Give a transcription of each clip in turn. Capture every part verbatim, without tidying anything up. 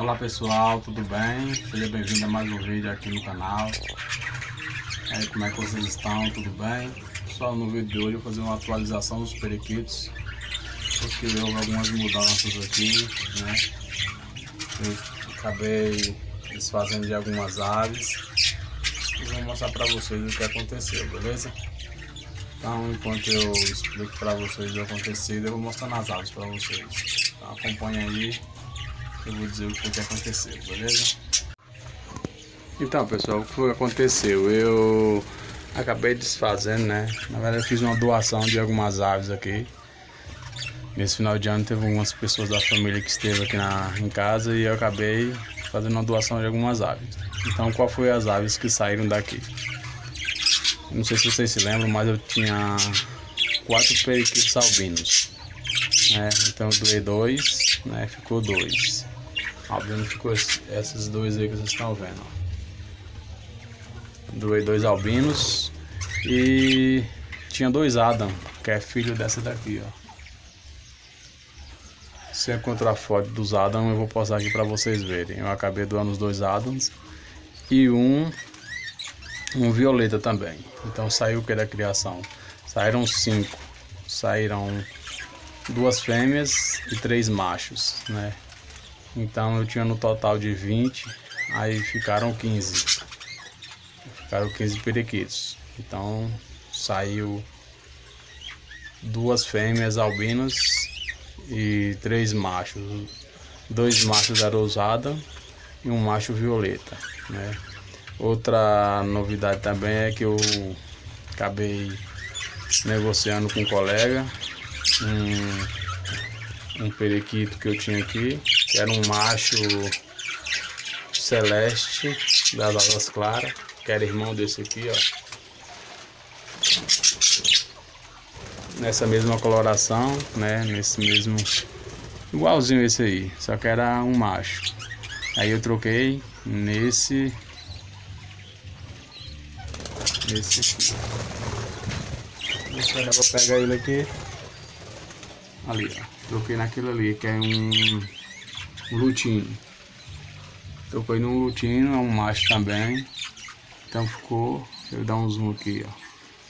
Olá pessoal, tudo bem? Seja bem-vindo a mais um vídeo aqui no canal. E aí, como é que vocês estão? Tudo bem? Pessoal, no vídeo de hoje eu vou fazer uma atualização dos periquitos, porque houve algumas mudanças aqui, né? Eu acabei desfazendo de algumas aves e vou mostrar para vocês o que aconteceu, beleza? Então, enquanto eu explico para vocês o que aconteceu, eu vou mostrando as aves para vocês. Então, acompanha aí. Eu vou dizer o que, que aconteceu, beleza? Então, pessoal, o que foi que aconteceu? Eu acabei desfazendo, né? Na verdade, eu fiz uma doação de algumas aves aqui. Nesse final de ano, teve algumas pessoas da família que esteve aqui na, em casa e eu acabei fazendo uma doação de algumas aves. Então, qual foi as aves que saíram daqui? Não sei se vocês se lembram, mas eu tinha quatro periquitos albinos, né? Então, eu doei dois, né? Ficou dois. Albino ficou esses dois aí que vocês estão vendo, ó. Doei dois albinos e tinha dois Adam, que é filho dessa daqui, ó. Se eu encontrar a foto dos Adam, eu vou postar aqui para vocês verem. Eu acabei doando os dois Adams e um um violeta também. Então saiu o que da criação? Saíram cinco. Saíram duas fêmeas e três machos, né? Então eu tinha no total de vinte, aí ficaram quinze. Ficaram quinze periquitos. Então saiu duas fêmeas albinas e três machos. Dois machos da rosada e um macho violeta, né? Outra novidade também é que eu acabei negociando com um colega um, um periquito que eu tinha aqui, que era um macho celeste das asas claras, que era irmão desse aqui, ó. Nessa mesma coloração, né? Nesse mesmo, igualzinho esse aí, só que era um macho. Aí eu troquei nesse nesse aqui. Deixa eu vou pegar ele aqui. Ali, ó. Troquei naquele ali, que é um, um lutino. Troquei num lutino, é um macho também. Então ficou. Deixa eu dar um zoom aqui, ó.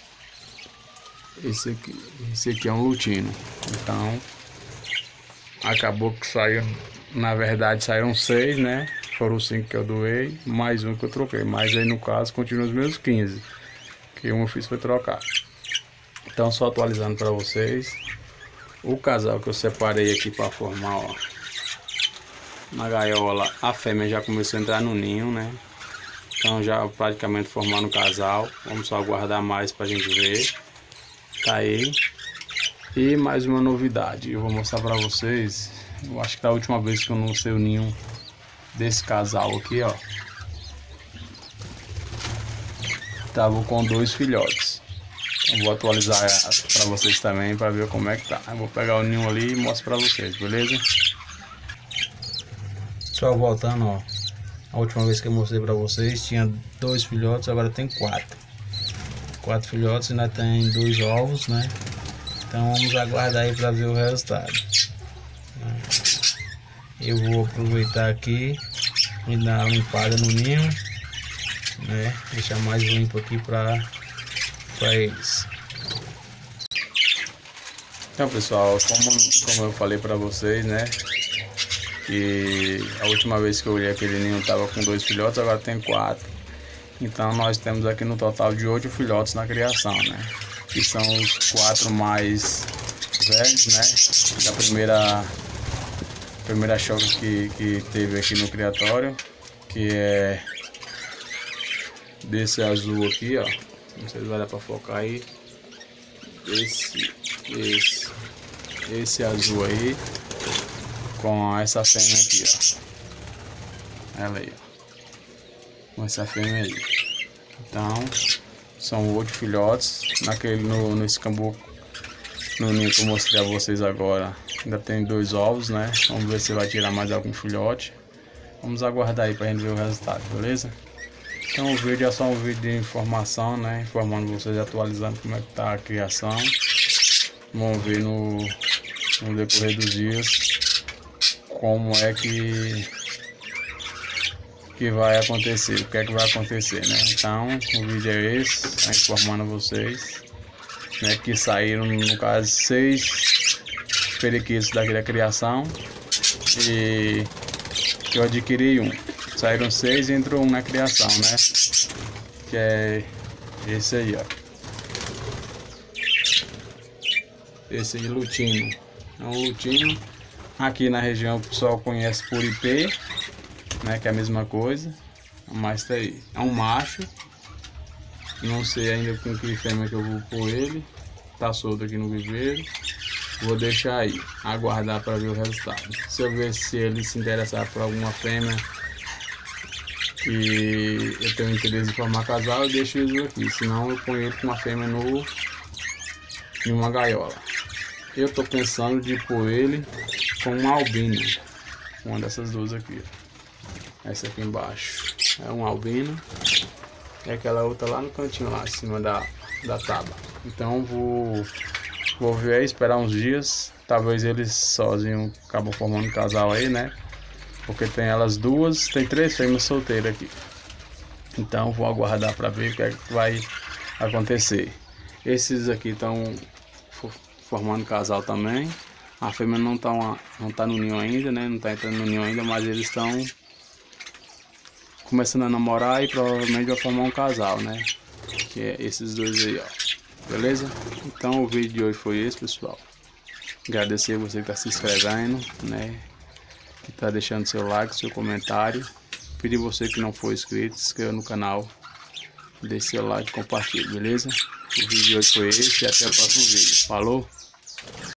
Esse aqui, esse aqui é um lutino. Então acabou que saiu. Na verdade saíram seis, né? Foram os cinco que eu doei, mais um que eu troquei. Mas aí no caso continua os meus quinze. Que um eu fiz foi trocar. Então só atualizando para vocês. O casal que eu separei aqui para formar, ó, na gaiola, a fêmea já começou a entrar no ninho, né? Então já praticamente formando o casal. Vamos só aguardar mais para a gente ver. Tá aí. E mais uma novidade, eu vou mostrar para vocês. Eu acho que da última vez que eu não sei o ninho desse casal aqui, ó, tava com dois filhotes. Eu vou atualizar para vocês também para ver como é que tá. Eu vou pegar o ninho ali e mostro para vocês, beleza? Só voltando, ó. A última vez que eu mostrei para vocês tinha dois filhotes, agora tem quatro. Quatro filhotes e ainda tem dois ovos, né? Então vamos aguardar aí para ver o resultado. Eu vou aproveitar aqui e dar uma limpada no ninho, né? Deixar mais limpo aqui para para eles. Então, pessoal, como, como eu falei para vocês, né, que a última vez que eu olhei aquele ninho tava com dois filhotes, agora tem quatro. Então nós temos aqui no total de oito filhotes na criação, né? Que são os quatro mais velhos, né? Da primeira primeira choca que, que teve aqui no criatório, que é desse azul aqui, ó. Não sei se vai dar para focar aí. Esse, esse, esse azul aí, com essa fêmea aqui, ó. Ela aí, ó. Com essa fêmea aí. Então, são oito filhotes. Naquele, no, no escambu, no ninho que eu mostrei a vocês agora, ainda tem dois ovos, né? Vamos ver se vai tirar mais algum filhote. Vamos aguardar aí pra gente ver o resultado, beleza? Então o vídeo é só um vídeo de informação, né? Informando vocês, atualizando como é que tá a criação. Vamos ver no, no decorrer dos dias como é que que vai acontecer, o que é que vai acontecer, né? Então, o vídeo é esse, tá informando vocês, né, que saíram, no caso, seis periquitos daqui da criação e eu adquiri um. Saíram seis e entrou um na criação, né? Que é esse aí, ó. Esse aí, lutino. É um lutino. Aqui na região o pessoal conhece por I P, né? Que é a mesma coisa. Mas tá aí. É um macho. Não sei ainda com que fêmea que eu vou pôr ele. Tá solto aqui no viveiro. Vou deixar aí, aguardar para ver o resultado. Se eu ver se ele se interessar por alguma fêmea e eu tenho interesse em formar casal, eu deixo ele aqui. Senão eu ponho ele com uma fêmea no, em uma gaiola. Eu tô pensando de pôr ele com uma albino. Uma dessas duas aqui. Essa aqui embaixo é um albino. E aquela outra lá no cantinho, lá em cima da, da tábua. Então vou, vou ver, esperar uns dias. Talvez eles sozinhos acabam formando um casal aí, né? Porque tem elas duas, tem três fêmeas solteiras aqui. Então vou aguardar para ver o que é que vai acontecer. Esses aqui estão formando casal também. A fêmea não está não tá no ninho ainda, né? Não está entrando no ninho ainda, mas eles estão começando a namorar e provavelmente vai formar um casal, né? Que é esses dois aí, ó. Beleza? Então o vídeo de hoje foi esse, pessoal. Agradecer a você que está se inscrevendo, né? Que está deixando seu like, seu comentário. Pedir você que não for inscrito, se inscreva no canal. Deixe seu like e compartilhe, beleza? O vídeo de hoje foi esse e até o próximo vídeo. Falou!